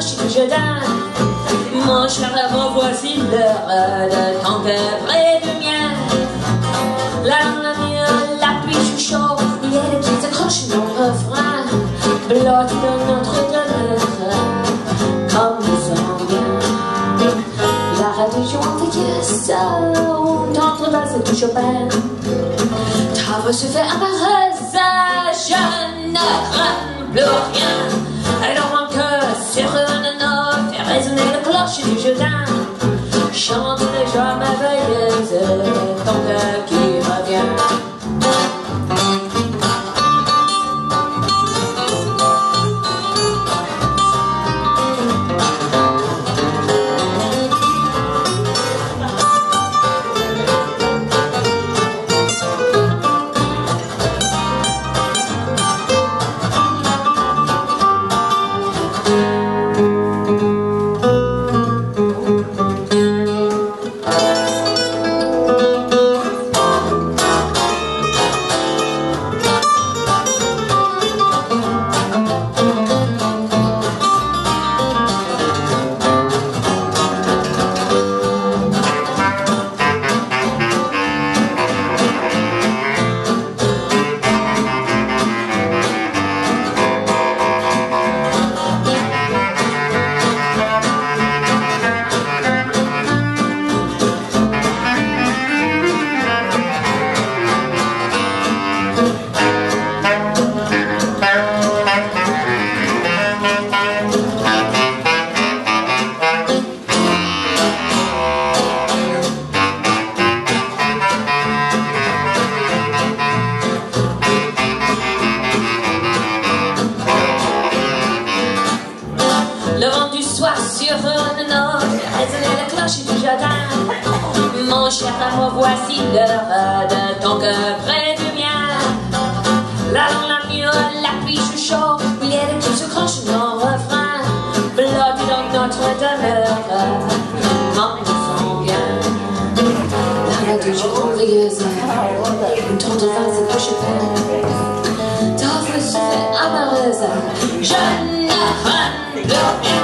cloche que je donne. Mon cher amour, voici l'heure de ton cœur près du mien. La mienne, la pluie chuchot, il y a des qui s'accrochent nos refrains, blotti dans notre demeure, comme nous sommes bien. La religion envieuse, où tendre valse du Chopin, ta voix se fait amoureuse, je ne crains plus rien. Alors mon cœur sur une note fait résonner la cloche du Jourdain. Chante les joies merveilleuses, ton cœur qui revient. Le vent du soir sur une note résonnait la cloche du jardin. Mon cher amour, voici l'heure de ton cœur près du mien. La langue, la mienne, la pluie chuchot, il y a des qui se crochent nos refrains, blotti dans notre demeure, comme nous sommes bien. La religion envieuse, une tendre valse du Chopin, ta voix se fait amoureuse, je ne crains plus rien.